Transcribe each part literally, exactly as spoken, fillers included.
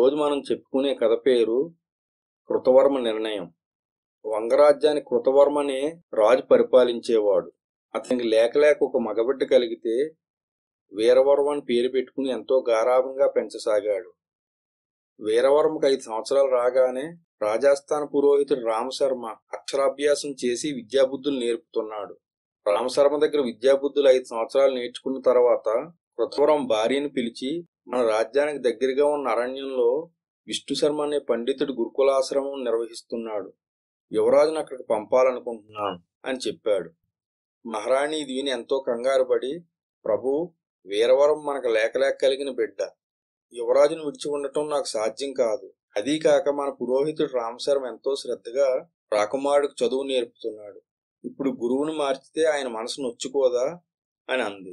ఈరోజు మనం చెప్పుకునే కథ పేరు కృతవర్మ నిర్ణయం. వంగరాజ్యాన్ని కృతవర్మ అనే రాజు పరిపాలించేవాడు. అతనికి లేక లేక ఒక మగబిడ్డ కలిగితే వీరవర్మ అని పేరు పెట్టుకుని ఎంతో గారాబంగా పెంచసాగాడు. వీరవర్మకు ఐదు సంవత్సరాలు రాగానే రాజస్థాన పురోహితుడు రామశర్మ అక్షరాభ్యాసం చేసి విద్యాబుద్ధులు నేర్పుతున్నాడు. రామశర్మ దగ్గర విద్యాబుద్ధులు ఐదు సంవత్సరాలు నేర్చుకున్న తర్వాత కృతవర్మ భార్యను పిలిచి, మన రాజ్యానికి దగ్గరగా ఉన్న అరణ్యంలో విష్ణుశర్మ అనే పండితుడు గురుకులాశ్రమం నిర్వహిస్తున్నాడు. యువరాజును అక్కడికి పంపాలనుకుంటున్నాను అని చెప్పాడు. మహారాణి ఇది విని ఎంతో కంగారు పడి, ప్రభు, వీరవరం మనకు లేక లేక కలిగిన బిడ్డ. యువరాజును విడిచి ఉండటం నాకు సాధ్యం కాదు. అదీ కాక మన పురోహితుడు రామశర్మ ఎంతో శ్రద్ధగా రాకుమారుడికి చదువు నేర్పుతున్నాడు. ఇప్పుడు గురువును మార్చితే ఆయన మనసు నొచ్చుకోదా అని అంది.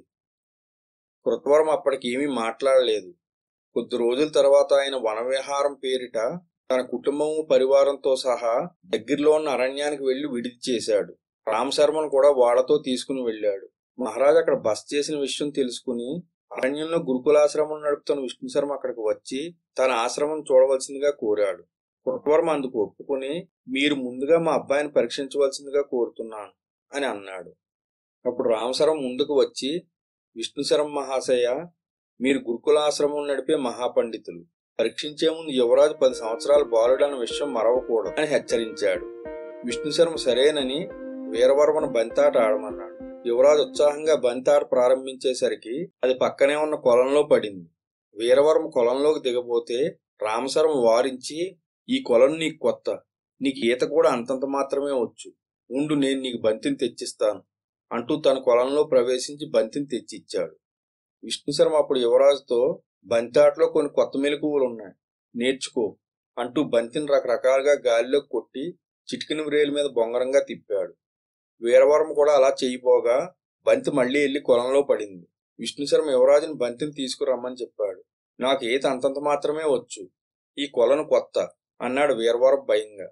కృతవర్మ అప్పటికి ఏమీ మాట్లాడలేదు. కొద్ది రోజుల తర్వాత ఆయన వనవిహారం పేరిట తన కుటుంబము పరివారంతో సహా దగ్గరలో ఉన్న అరణ్యానికి వెళ్లి విడిది చేశాడు. రామశర్మను కూడా వాళ్లతో తీసుకుని వెళ్ళాడు. మహారాజు అక్కడ బస చేసిన విషయం తెలుసుకుని అరణ్యంలో గురుకులాశ్రమం నడుపుతున్న విష్ణుశర్మ అక్కడికి వచ్చి తన ఆశ్రమం చూడవలసిందిగా కోరాడు. కృతవర్మ అందుకు ఒప్పుకుని, మీరు ముందుగా మా అబ్బాయిని పరీక్షించవలసిందిగా కోరుతున్నాను అని అన్నాడు. అప్పుడు రామశర్మ ముందుకు వచ్చి, విష్ణుశర్మ మహాశయ, మీరు గురుకులాశ్రమం నడిపే మహాపండితులు. పరీక్షించే ముందు యువరాజు పది సంవత్సరాల బాలుడన్న విషయం మరవకూడదు అని హెచ్చరించాడు. విష్ణుశర్మ సరేనని వీరవర్మను బంతాట ఆడమన్నాడు. యువరాజు ఉత్సాహంగా బంతాట ప్రారంభించేసరికి అది పక్కనే ఉన్న కొలంలో పడింది. వీరవర్మ కొలంలోకి దిగబోతే రామశర్మ వారించి, ఈ కొలం నీకు కొత్త, నీకు ఈత కూడా అంతంత మాత్రమే వచ్చు, ఉండు నేను నీకు బంతిని తెచ్చిస్తాను అంటూ తన కొలంలో ప్రవేశించి బంతిని తెచ్చిచ్చాడు. విష్ణుశర్మ అప్పుడు యువరాజుతో, బంతాటలో కొన్ని కొత్త మెలకువలు ఉన్నాయి, నేర్చుకో అంటూ బంతిని రకరకాలుగా గాలిలోకి కొట్టి చిటికిన వ్రేలు మీద బొంగరంగా తిప్పాడు. వీరవర్మ కూడా అలా చేయిపోగా బంతి మళ్లీ వెళ్లి కొలంలో పడింది. విష్ణుశర్మ యువరాజుని బంతిని తీసుకురమ్మని చెప్పాడు. నాకు ఈత అంతంత మాత్రమే వచ్చు, ఈ కొలను కొత్త అన్నాడు వీరవర్మ భయంగా.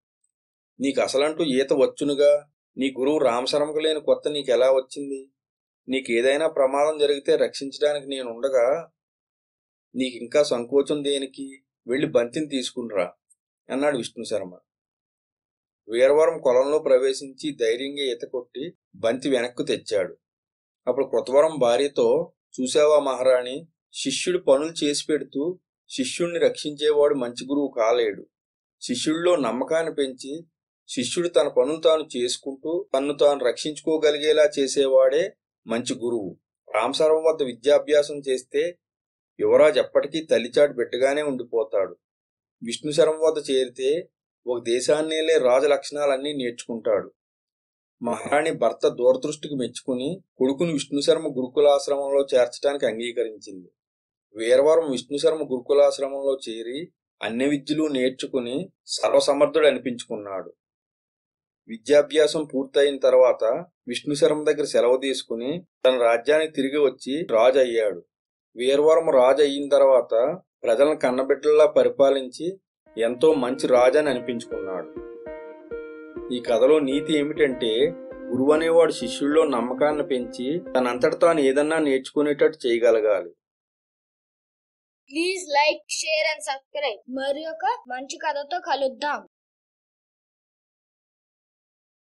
నీకు అసలంటూ ఈత వచ్చునుగా, నీ గురువు రామశర్మకు లేని కొత్త నీకెలా వచ్చింది? నీకేదైనా ప్రమాదం జరిగితే రక్షించడానికి నేనుండగా నీకింకా సంకోచం దేనికి? వెళ్ళి బంతిని తీసుకునిరా అన్నాడు విష్ణుశర్మ. వీరవరం కొలంలో ప్రవేశించి ధైర్యంగా ఈత కొట్టి బంతి వెనక్కు తెచ్చాడు. అప్పుడు కృతవర్మ భార్యతో, చూసావా మహారాణి, శిష్యుడు పనులు చేసి పెడుతూ శిష్యుణ్ణి రక్షించేవాడు మంచి గురువు కాలేడు. శిష్యుడిలో నమ్మకాన్ని పెంచి శిష్యుడు తన పనులు తాను చేసుకుంటూ తన్ను తాను రక్షించుకోగలిగేలా చేసేవాడే మంచి గురువు. రామశర్మ వద్ద విద్యాభ్యాసం చేస్తే యువరాజు ఎప్పటికీ తల్లిచాటు బిడ్డగానే ఉండిపోతాడు. విష్ణుశర్మ వద్ద చేరితే ఒక దేశాన్నేలే రాజు లక్షణాలన్నీ నేర్చుకుంటాడు. మహారాణి భర్త దూరదృష్టికి మెచ్చుకుని కొడుకును విష్ణుశర్మ గురుకులాశ్రమంలో చేర్చడానికి అంగీకరించింది. వీరవరం విష్ణుశర్మ గురుకులాశ్రమంలో చేరి అన్ని విద్యలు నేర్చుకుని సర్వసమర్థుడు అనిపించుకున్నాడు. విద్యాభ్యాసం పూర్తయిన తర్వాత విష్ణుశర్మ దగ్గర సెలవు తీసుకుని తన రాజ్యానికి తిరిగి వచ్చి రాజు అయ్యాడు. వీరవర్మ రాజు అయిన తర్వాత ప్రజలను కన్నబిడ్డల్లా పరిపాలించి ఎంతో మంచి రాజు అని అనిపించుకున్నాడు. ఈ కథలో నీతి ఏమిటంటే, గురువు అనేవాడు శిష్యుల్లో నమ్మకాన్ని పెంచి తనంతట తాను ఏదన్నా నేర్చుకునేటట్టు చేయగలగాలి. Please like, share and subscribe. మరి ఒక మంచి కథతో కలుద్దాం.